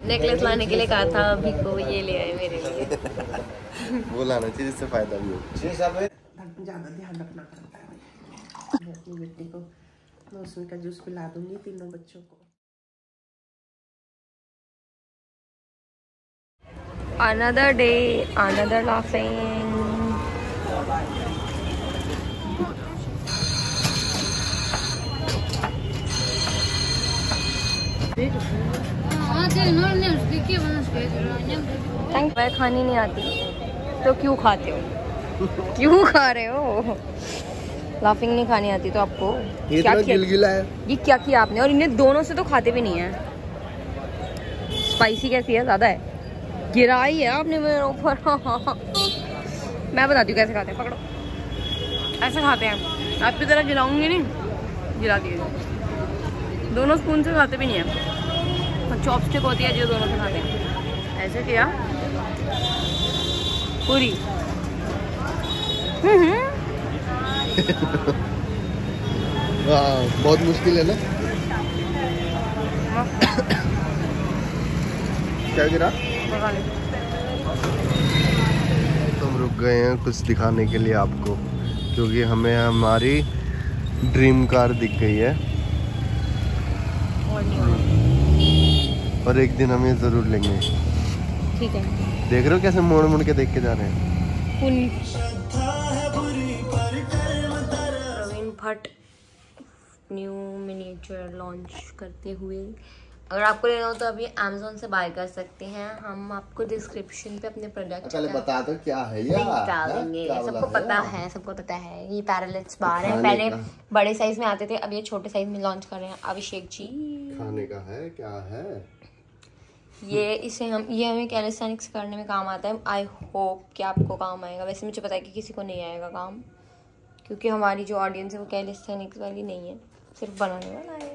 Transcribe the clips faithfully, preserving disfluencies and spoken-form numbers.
Necklace लाने के लिए कहा था अभी को, ये ले आए मेरे लिए। वो लाना चाहिए जिससे फायदा भी हो। ज्यादा ध्यान रखना पड़ता है। मैं अपनी बेटी को मौसमी का जूस पिला दूंगी, तीनों बच्चों को। Another day, another laughing. Thank you. खानी नहीं आती तो क्यों खाते हो? क्यों खा रहे हो? लाफिंग नहीं खानी आती तो आपको ये क्या गिलगिला है? ये क्या किया आपने? और इन्हें दोनों से तो खाते भी नहीं है। स्पाइसी कैसी है? ज्यादा है? गिराई है आपने मेरे ऊपर। मैं बताती हूँ कैसे खाते हैं, पकड़ो। ऐसे खाते हैं, आपकी तरह गिराऊंगी नहीं, गिरा दिए। दोनों स्पून से खाते भी नहीं है। और चॉपस्टिक होती है जो दोनों से खाते हैं। ऐसे किया पूरी। बहुत मुश्किल है ना। क्या गिरा? तुम रुक गए हैं कुछ दिखाने के लिए आपको, क्योंकि हमें हमारी ड्रीम कार दिख गई है और एक दिन हम ये जरूर लेंगे। ठीक है। देख रहे हो कैसे मोड़ मोड़ के देख के जा रहे हैं। Praveen Bhatt new miniature launch करते हुए। अगर आपको लेना हो तो अभी अमेज़न से बाय कर सकते हैं। हम आपको डिस्क्रिप्शन पे अपने प्रोडक्ट पहले बता दो क्या है ये, डाल देंगे। सबको पता है, सबको पता है। ये पैरालिट्स बार है। पहले बड़े साइज में आते थे, अब ये छोटे साइज में लॉन्च कर रहे हैं अभिषेक जी। खाने का है क्या है ये? इसे हम ये हमें कैलिस्थेनिक्स करने में काम आता है। आई होप कि आपको काम आएगा। वैसे मुझे पता है कि किसी को नहीं आएगा काम, क्योंकि हमारी जो ऑडियंस है वो कैलिस्थेनिक्स वाली नहीं है, सिर्फ बनाने वाला है।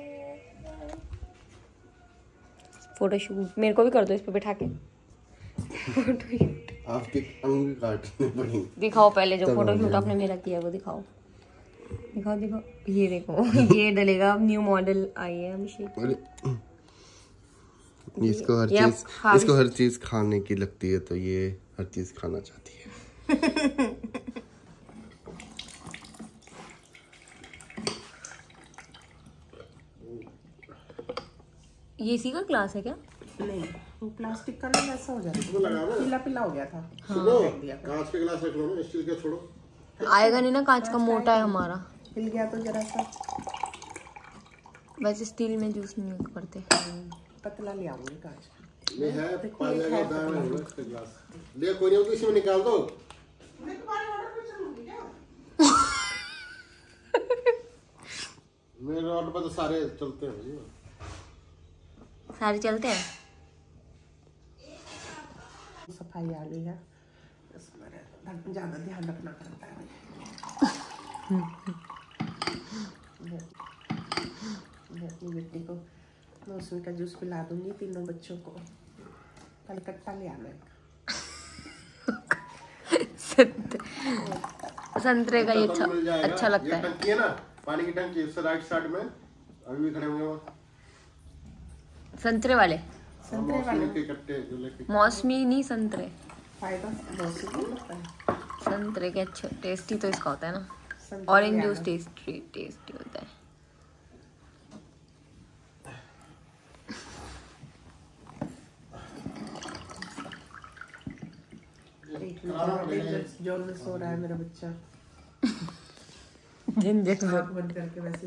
फोटोशूट मेरे को भी कर दो इस पे बिठा के। फोटोशूट आपके अंग काटने पड़ेंगे। दिखाओ पहले जो फोटोशूट आपने मेरा किया वो दिखाओ। दिखाओ दिखाओ। ये देखो ये डलेगा। अब न्यू मॉडल आई है अभिषेक। इसको हर चीज इसको हर चीज खाने की लगती है, तो ये हर चीज खाना चाहती है। ये इसी का ग्लास है क्या? नहीं, वो प्लास्टिक का ना वैसा हो जाता है, पीला पीला हो गया था। सुनो, कांच के ग्लास रख लो ना, स्टील का छोड़ो। आएगा नहीं ना, कांच का मोटा है हमारा। हिल गया तो जरा सा। वैसे स्टील में जूस नहीं करते। पतला ले आऊंगी कांच का। ले है पा जाएगा दाना है इसका ग्लास। ले कोई नहीं तो इसी में निकाल दो। मैं तुम्हारे ऑर्डर पे चलूंगी क्या? मेरे ऑर्डर पे तो सारे चलते हैं भाई। सारे चलते हैं। सफाई आ गई है, इसमें ज्यादा ध्यान रखना पड़ता है। मैं अपनी बेटी को मौसमी का जूस पिला दूंगी, तीनों बच्चों को। कलकत्ता ले आना है। संतरे का ये अच्छा अच्छा लगता है। टंकी है ना, पानी की टंकी, उससे राइट साइड में अभी भी खड़े होंगे वो संतरे वाले। संतरे वाले के कट्टे जो लेके। मौसमी नहीं, संतरे। फायदा बहुत होता है संतरे के अच्छे। टेस्टी तो इसका होता है ना। ऑरेंज जूस टेस्टी टेस्टी होता है। जोर में सो रहा है मेरा बच्चा। बंद करके वैसे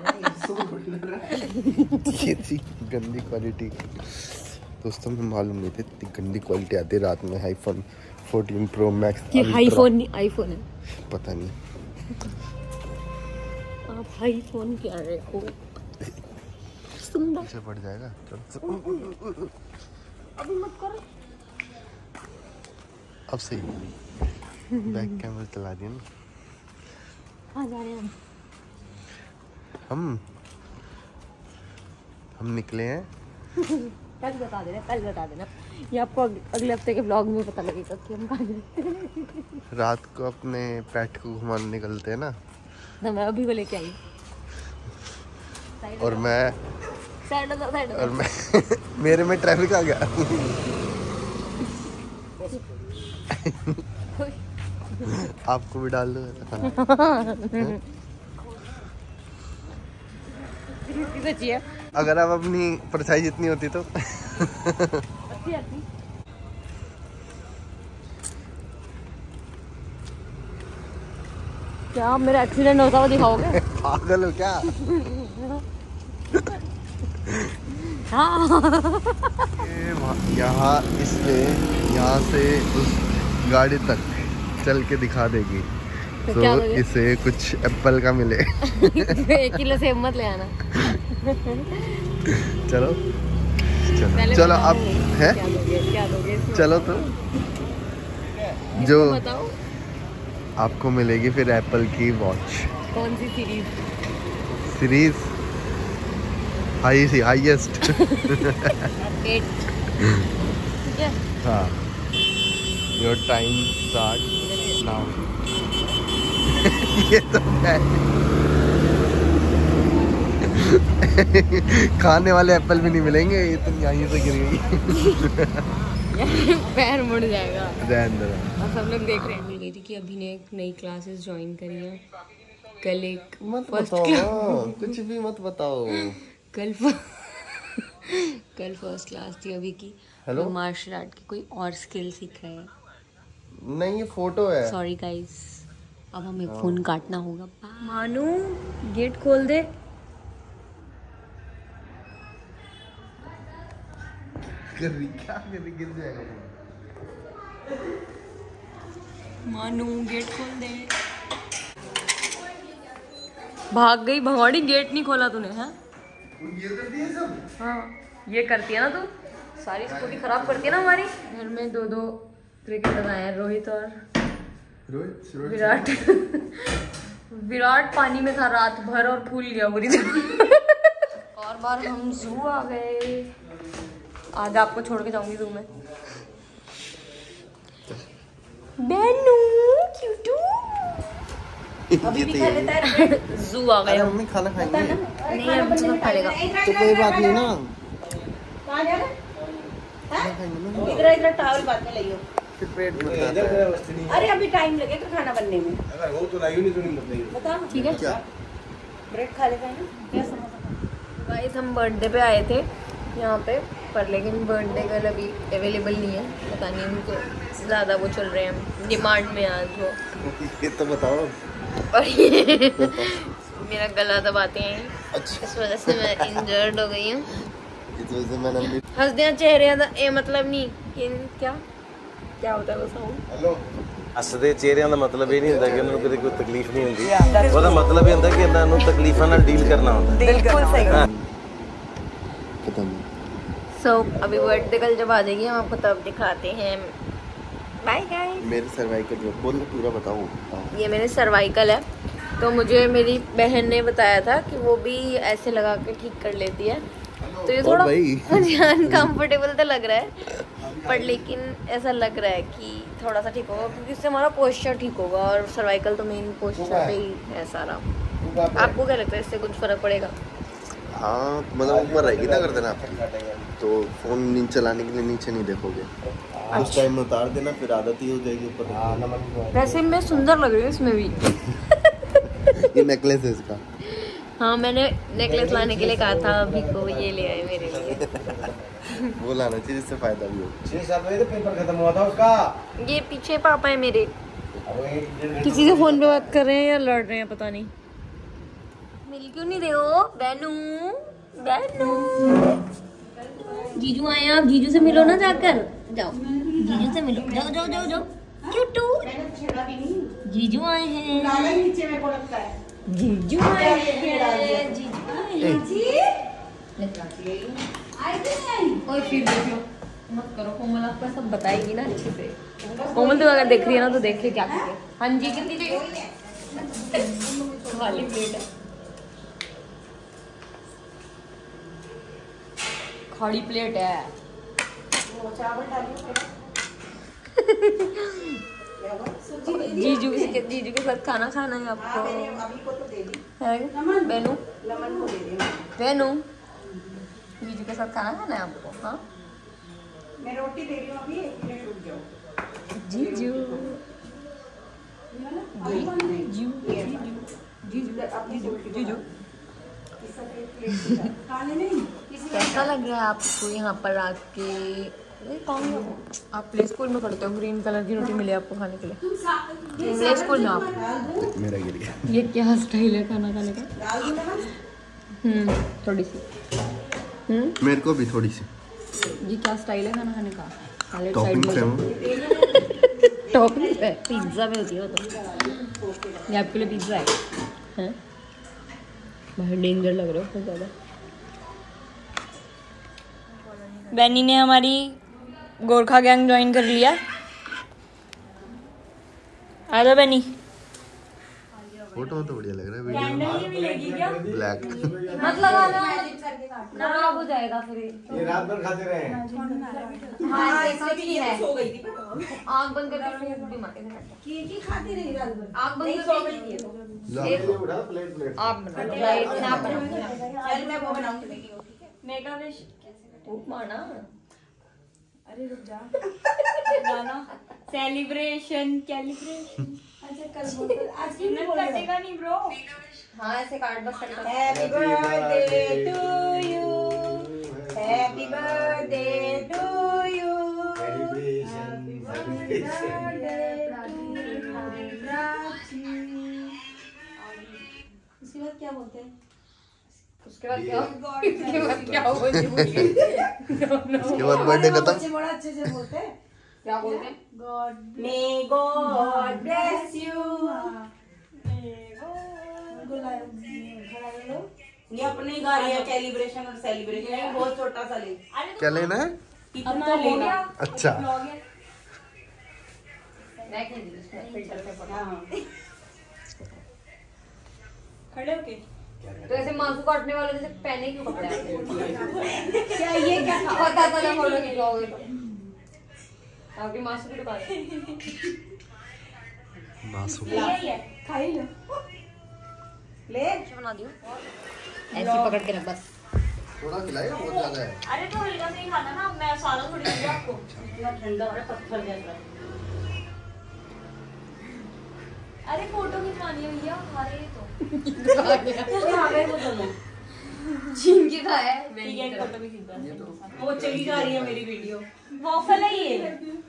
ये थी गंदी क्वालिटी। दोस्तों में मालूम नहीं थी इतनी गंदी क्वालिटी आती है रात में। IPhone fourteen pro max. ये आईफोन नहीं, आईफोन है। पता नहीं आप आईफोन क्या रहे हो? सुंदर से पड़ जाएगा। चल अभी मत करो। अब सही बैक कैमरा चला दिया ना। कहाँ जा रहे हैं हम? हम हम निकले हैं। कल बता देना, कल बता देना। ये आपको अगले हफ्ते के ब्लॉग में पता लगेगा कि हम कहाँ जाते हैं। रात को अपने पेट को घुमाने निकलते हैं ना, तो मैं अभी वो लेके आई। और मैं साइड हो साइड और मैं मेरे में ट्रैफिक आ गया। आपको भी डाल दो सच्ची है। अगर आप अपनी परछाई जितनी होती तो। अच्छी आती। क्या आप मेरा एक्सीडेंट होता हुआ दिखाओगे? पागल हो क्या? हाँ। यहाँ इसलिए यहाँ से उस गाड़ी तक चल के दिखा देगी तो, तो क्या दोगे? इसे कुछ एप्पल का मिले। एक किलो सेब मत ले आना। चलो चलो चलो अब है क्या दोगे? क्या दोगे इसमें? चलो तो जो बताओ आपको मिलेगी फिर एप्पल की वॉच। कौन सी सीरीज? सीरीज हाई सी हाईएस्ट। एट। ठीक है। हाँ योर टाइम स्टार्ट नाउ। ये तो है। खाने वाले एप्पल भी नहीं मिलेंगे, ये तो यहीं से गिर गई। पैर मुड़ जाएगा। और सब लोग देख रहे हैं। मिल गई थी कि अभी ने एक नई क्लासेस ज्वाइन करी है। कल एक मत फर्स्ट बताओ, कुछ भी मत बताओ। कल फ... कल फर्स्ट क्लास थी अभी की। हेलो मार्शल आर्ट की कोई और स्किल सीख रहे हैं। नहीं ये फोटो है। सॉरी गाइस, अब हमें फोन काटना होगा। मानू गेट खोल दे। कर रही क्या कर रही, गिर जाएगा। मानू गेट खोल दे। भाग गई भगवाड़ी, गेट नहीं खोला तूने। है ये कर दिए सब। हाँ ये करती है ना तू, सारी स्कूटी खराब करती है ना हमारी। घर में दो दो क्रिकेटर आए हैं, रोहित और रोहित विराट। विराट पानी में था रात भर और फूल गया बुरी तरह। और बार हम जू आ गए। आज आपको छोड़ के जाऊंगी जू में। बेनू क्यूटू अभी भी खा लेता है। जू आ गए। मम्मी खाना खाएंगे? नहीं अब तो खा लेगा। तो कोई बात नहीं ना। कहाँ जा रहा? इधर इधर टावल बाद में ले। फिर पेट भर जाता है। अरे अभी टाइम लगेगा खाना बनने में। अगर वो तो लाइव नहीं तो नहीं मतलब बताओ ठीक है। क्या ब्रेड खा लेता है ना? क्या समझ? गाइस हम बर्थडे पे आए थे यहाँ पे, पर लेकिन बर्थडे गर्ल अभी अवेलेबल नहीं है। पता नहीं उनको ज़्यादा वो चल रहे हैं डिमांड में आज वो। ये तो बताओ। और ये मेरा गला दबाते हैं, अच्छा इस वजह से मैं इंजर्ड हो गई हूँ। इस वजह से मैंने भी हंसदे चेहरे दा ए मतलब नहीं कि क्या क्या होता है वो साउंड। हेलो ਹੱਸਦੇ ਚਿਹਰਿਆਂ ਦਾ ਮਤਲਬ ਇਹ ਨਹੀਂ ਹੁੰਦਾ ਕਿ ਉਹਨਾਂ ਨੂੰ ਕਦੇ ਕੋਈ ਤਕਲੀਫ ਨਹੀਂ ਹੁੰਦੀ। ਉਹਦਾ ਮਤਲਬ ਇਹ ਹੁੰਦਾ ਕਿ ਇਹਨਾਂ ਨੂੰ ਤਕਲੀਫਾਂ ਨਾਲ ਡੀਲ ਕਰਨਾ ਹੁੰਦਾ। बिल्कुल सही। पता नहीं। सो अभी बर्थडे कल जब आ जाएगी हम आपको तब दिखाते हैं। Bye guys. मेरे सर्वाइकल जो बोल पूरा बताओ। ये मेरे सर्वाइकल है, तो मुझे मेरी बहन ने बताया था कि वो भी ऐसे लगा के ठीक कर लेती है। तो ये थोड़ा मुझे अनकम्फर्टेबल तो लग रहा है, पर लेकिन ऐसा लग रहा है कि थोड़ा सा ठीक होगा क्योंकि इससे हमारा पोस्चर ठीक होगा। और सर्वाइकल तो मेन पोस्चर पे ही है सारा। आपको क्या लगता है इससे कुछ फर्क पड़ेगा? हाँ मतलब ऊपर रहेगी ना कर देना तो फोन नीचे चलाने के लिए नीचे नहीं देखोगे। उस टाइम में उतार देना फिर आदत ही हो जाएगी ऊपर। वैसे मैं सुंदर लग रही हूँ इसमें भी। ये नेकलेस है इसका। हाँ मैंने नेकलेस लाने के लिए कहा था अभी को, ये ले आए मेरे लिए। वो लाना चाहिए जिससे फायदा भी हो। छह सात बजे तो पेपर खत्म हुआ था उसका। ये पीछे पापा है मेरे, किसी से फोन पे बात कर रहे हैं या लड़ रहे हैं पता नहीं। मिल क्यों नहीं रहे हो बैनू? बैनू जीजू आए, आप जीजू से मिलो ना जाकर। जाओ जीजू से मिलो, जाओ जाओ जाओ जाओ। क्यूटू जीजू आए हैं, नीचे में को लगता है। जीजू आए हैं, जीजू आए हैं। और फिर देखो मत करो, कोमल आपका सब बताएगी ना अच्छे से। कोमल तो अगर देख रही है ना तो देख के क्या करें। हाँ जी कितनी चाहिए? खाली प्लेट है, खाली प्लेट है। जीजू के जीजू के साथ खाना खाना है आपको। अभी को तो दे दी। है बेनू? लमन को दे दी। बेनू जीजू के साथ खाना खाना है आपको? हाँ मैं रोटी दे रही हूँ अभी, एक मिनट रुक जाओ। जीजू जीजू कैसा लग रहा है आपको यहाँ पर आके? कौन आप प्ले स्कूल में पढ़ते हो? ग्रीन कलर की रोटी मिली आपको खाने के लिए प्ले स्कूल में? आप मेरा गिर गया। ये क्या स्टाइल है खाना खाने का? हम्म थोड़ी सी। हम्म मेरे को भी थोड़ी सी। ये क्या स्टाइल है खाना खाने का? टॉपिंग है वो। टॉपिंग है पिज्जा में होती है वो तो। ये आपके लिए पिज्जा है हैं? बाहर डेंजर लग रहा है बहुत ज़्यादा। बैनी ने हमारी गोरखा गैंग ज्वाइन कर लिया। आ जाओ बैनी। फोटो तो बढ़िया लग रहा है वीडियो। मिलेगी क्या? ब्लैक मत लगाना, खराब हो जाएगा फिर। ये रात भर खाते रहे हैं। हाँ इसलिए भी है। आँख बंद करके रोटी मार के खाती रही रात भर। आँख बंद करके उठा प्लेट प्लेट आप बना लो। आप बना लो। चल मैं वो बनाऊंगी। मेगा विश उपमा ना। अरे रुक जा गाना सेलिब्रेशन कैलिब्रेशन। अच्छा कल बोल आज की नहीं कटेगा नहीं ब्रो। हाँ ऐसे काट बस कट कर। Happy birthday to you, happy birthday to you, उसके बाद क्या बोलते हैं? उसके बाद क्या? उसके बाद क्या बोलते हैं? उसके बाद बर्थडे खत्म। बच्चे बड़ा अच्छे से बोलते हैं। क्या बोलते हैं? God may God bless you. ये अपने गा रही है कैलिब्रेशन और सेलिब्रेशन। ये बहुत छोटा सा ले। क्या लेना है? इतना लेना। अच्छा मैं कह दी उसमें फिल्टर पे पड़ा। हाँ। खड़े होके तो ऐसे मांसू काटने वाले जैसे पहने क्यों कपड़े आते हैं? क्या ये क्या था? पता चला फोटो खिंचवाओगे तो आपकी मांसू की दुकान है। मासूम। यही है खा ही लो। ले बना दियो ऐसे पकड़ के रख बस। थोड़ा खिलाएगा, बहुत ज्यादा है। अरे तो हल्का से ही खाना ना, मैं सारा थोड़ी दूंगा आपको। इतना ठंडा हो रहा है पत्थर जैसा। अरे फोटो खिंचवानी है भैया हमारे तो छीन के खाया है ठीक है फोटो भी खिंचवा। वो चली जा रही है मेरी वीडियो। वॉफल है ये,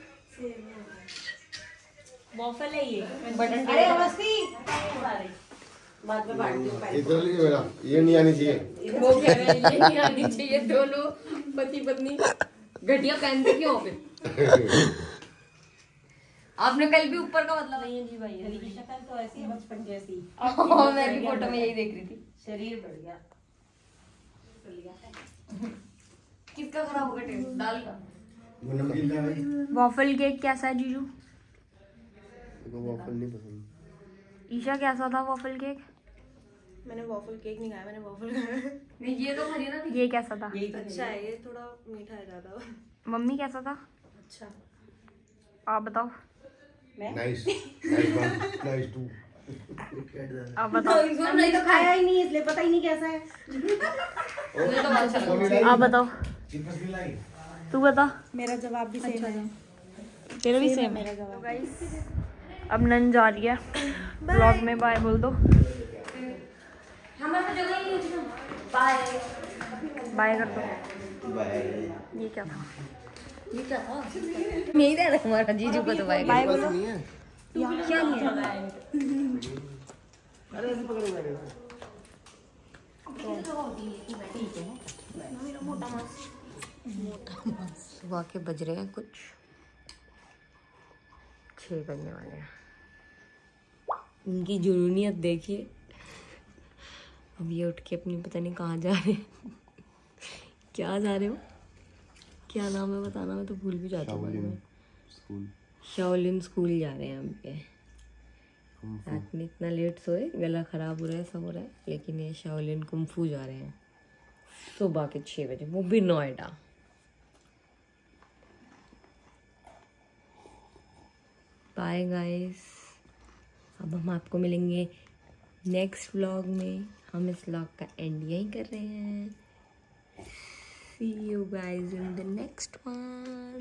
वॉफल है ये बटन। अरे अवस्थी बाद में बांट दूं। इधर लीजिए मेरा, ये नहीं आनी चाहिए। वो कह रहे हैं ये नहीं आनी चाहिए। दोनों पति पत्नी घटिया पहनते क्यों फिर? आपने कल भी ऊपर का मतलब नहीं है जी भाई। मेरी शक्ल तो ऐसी है बचपन जैसी। और मैं भी फोटो में यही देख रही थी। शरीर बढ़ गया। किसका खराब होगा टेस्ट? दाल का। वॉफल केक कैसा है जीजू? मेरे को वॉफल नहीं पसंद। ईशा कैसा था वॉफल केक? मैंने वॉफल केक नहीं खाया, मैंने वॉफल खाया। नहीं ये तो खरी ना। ये कैसा था? अच्छा है, ये थोड़ा मीठा है ज्यादा। मम्मी कैसा था? अच्छा आप बताओ। Nice nice one nice two. आप बताओ। नहीं तो खाया ही नहीं इसलिए पता ही नहीं कैसा है। मुझे तो बहुत अच्छा लगा। आप बताओ। तू बता। मेरा जवाब भी सेम है। तेरा भी सेम है। अब नन जा रही है। ब्लॉग में बाय बोल दो। बाय बाय कर दो। बाय। ये क्या था? ये क्या था? नहीं दे रहा हमारा जीजू को तो बाय बाय बोलो। नहीं है। क्या नहीं है? अरे ऐसे पकड़ मेरे। सुबह के बज रहे हैं कुछ छः बजने वाले हैं। इनकी जुनूनियत देखिए। अब ये उठ के अपनी पता नहीं कहाँ जा रहे हैं। क्या जा रहे हो? क्या नाम है बताना, मैं तो भूल भी जाता हूँ। स्कूल। शाओलिन स्कूल जा रहे हैं हम पे। रात में इतना लेट सोए, गला खराब हो रहा है, सब हो रहा है, लेकिन ये शाओलिन कुंफू जा रहे हैं सुबह के छः बजे, वो भी नोएडा। बाय गाइस, अब हम आपको मिलेंगे नेक्स्ट व्लॉग में। हम इस व्लॉग का एंड यहीं कर रहे हैं। See you guys in the next one.